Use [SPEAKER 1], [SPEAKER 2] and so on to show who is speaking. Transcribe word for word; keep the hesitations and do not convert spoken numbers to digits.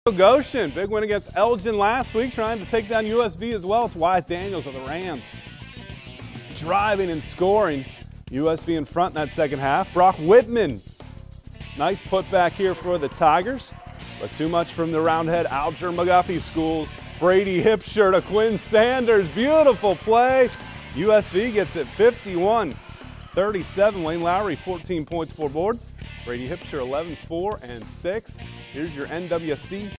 [SPEAKER 1] Goshen, big win against Elgin last week, trying to take down U S V as well. It's Wyatt Daniels of the Rams driving and scoring. U S V in front in that second half. Brock Whitman, nice putback here for the Tigers, but too much from the Roundhead Alger McGuffey School. Brady Hipsher to Quinn Sanders, beautiful play. U S V gets it fifty-one thirty-seven. Wayne Lowry, fourteen points, four boards. Brady Hipsher, eleven, four, and six. Here's your N W C